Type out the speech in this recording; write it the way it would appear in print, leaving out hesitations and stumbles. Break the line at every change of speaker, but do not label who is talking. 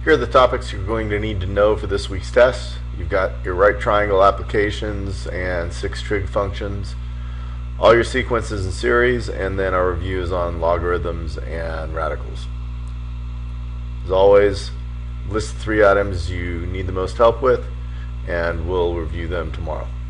Here are the topics you're going to need to know for this week's test. You've got your right triangle applications and 6 trig functions, all your sequences and series, and then our reviews on logarithms and radicals. As always, list the 3 items you need the most help with, and we'll review them tomorrow.